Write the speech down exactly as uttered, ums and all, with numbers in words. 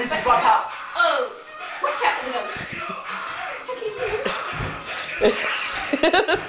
Missus Butter. Oh, watch out for the dog.